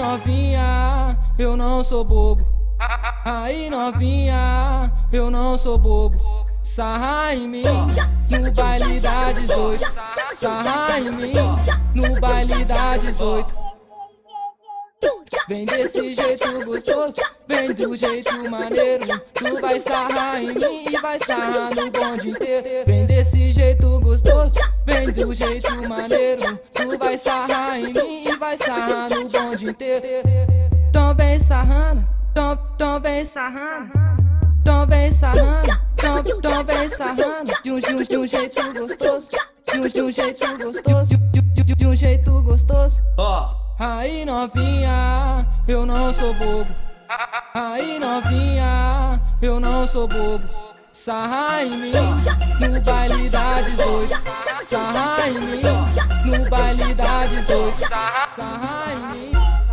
novinha, eu não sou bobo. Aí novinha, eu não sou bobo. Sarra em mim, no baile da 18. Sarra em mim, no baile da 18. Vem desse jeito gostoso, vem do jeito maneiro. Tu vai sarrar em mim e vai sarrar no bonde inteiro. Vem desse jeito gostoso, vem do jeito maneiro. Tu vai sarrar em mim e vai sarrar no bonde inteiro. Então vem sarrando, então vem sarrando. Então vem sarrando, então vem sarrando. De um jeito gostoso, de um jeito gostoso, de um jeito gostoso. Aí novinha, eu não sou bobo. Aí novinha, eu não sou bobo. Sarra em mim, no baile da 18. Sarra em mim, no baile da 18. Sarra em mim.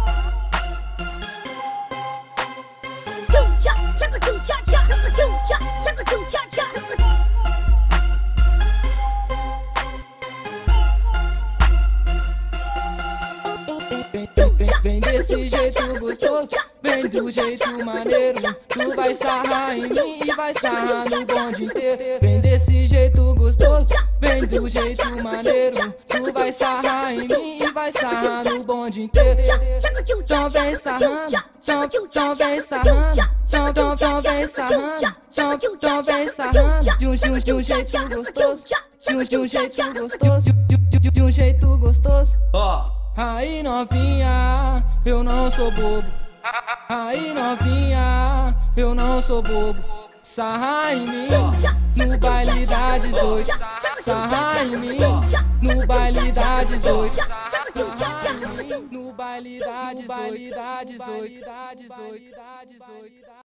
Vem desse jeito gostoso, vem do jeito maneiro. Tu vai sarrar em mim e vai sarrar no bonde inteiro. Vem desse jeito gostoso, vem do jeito maneiro. Tu vai sarrar em mim e vai sarrar no bonde inteiro. Então vem sarrando, então vem sarrando. Então vem sarrando, então vem sarrando. De um jeito gostoso, de um jeito gostoso, de um jeito gostoso. Aí novinha, eu não sou bobo. Aí novinha, eu não sou bobo. Sarra em mim, no baile da 18. Sarra em mim, no baile da 18. Sarra em mim, no baile da 18.